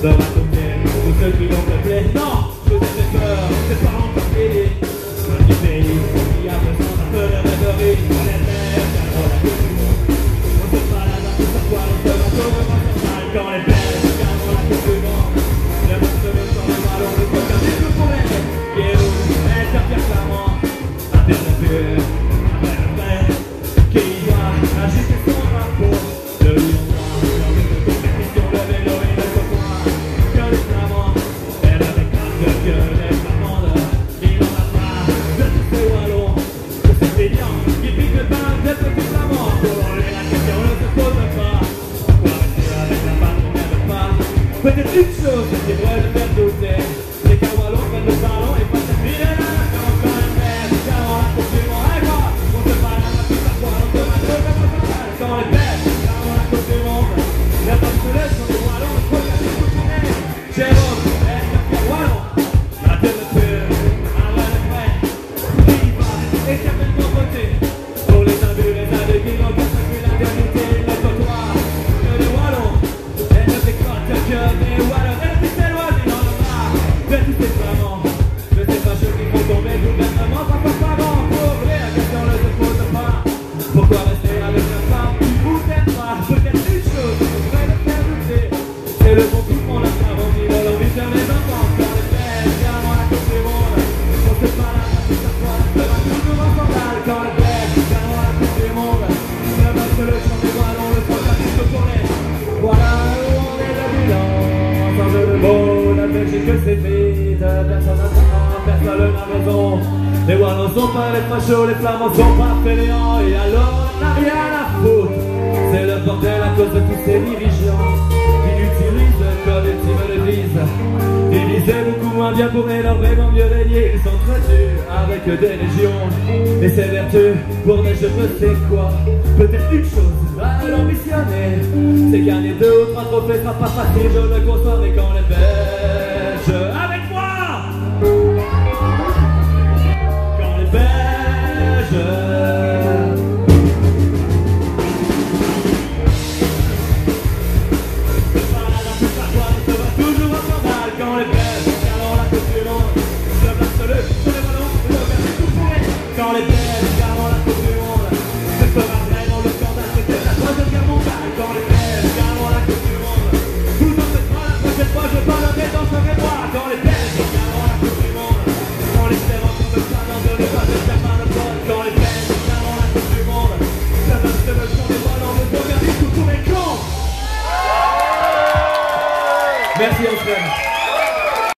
de raconter tous ceux qui l'ont peuplé. Non, je vous ai fait peur, c'est pas encore fini. Un petit pays, qui a besoin d'un peu de rêverie. On est mères, car on a tout le monde. On se balade un peu sur quoi, on se va sur le national. Quand les belles, car on a tout le monde. Le match de l'autre sur le ballon, le coq a des coups pour les qui est où, elle s'appelle clairement. Un dernier pur, un vrai, qui doit agiter son drapeau. Le lion noir, dans une compétition, le vélo et le cocoin. Que les flamands, elle avec la gueule que les flamandes. Il en a marre de tous ces wallons, de ces feignants qui piquent le pain des petits flamands. Pour lui, la question ne se pose pas. Pourquoi rester avec la femme qu'on n'aime pas? Peut-être une chose qui devrait le faire douter, c'est qu'un wallon prenne le ballon et passe à fil. Quand elle perd, car on a compliment à quoi? On se balade à tout à quoi, on se balade à tout à quoi. Quand elle perd, car on a compliment. La femme se laisse sur le wallon, le truc à tout tourner. Jérôme, elle a fait wallon. La tête de pure, un vrai de vrai. Qui va éternellement voter pour les imbus, les adultes qui n'ont pas vu la dernité, le trottoir. Que les wallons, elle ne décote que des wallons. Elle dit c'est loin, il en a marre de tous ces flamands. De ces fâcheux qui font tomber gouvernement, papa parent. Pour lui, la question ne se pose pas. Pourquoi rester avec la femme qui vous aime pas? Peut-être une chose qui devrait le faire douter, c'est le bon coup qu'on a garanti de l'envie de mes enfants. Quand les belles, car on a tout le monde. On se balade à tout à fois, ça va toujours en scandale. Quand les belles, car on a tout le monde. Le match, le chant des ballons, le sport, la piste pour les. Voilà où on est le bilan. Sans jeu de mots, la Belgique c'est vide. Personne n'a tort, personne n'a raison. Les Wallons sont pas les fachos, les Flamands sont pas fainéants. Et alors on n'a rien à foutre. C'est le bordel à cause de tous ces dirigeants qui utilisent comme ultime devise diviser beaucoup moins bien pour leur vraiment mieux régner. Ils s'entretuent avec des légions et ses vertus pour des je ne sais quoi. Peut-être une chose à l'ambitionner, c'est gagner 2 ou 3 trophées, sera pas facile, je le conçois. Mais quand les Belges avec moi, quand les Belges quand les belles, car on a tout du monde. Ce sera vraiment le scandale, c'était la 3e guerre mondiale. Quand les belles, car on a tout du monde. Vous en faites pas, la prochaine fois je parlerai dans ce mémoire. Quand les belles, car on a tout du monde. On les fait rentrer de ça.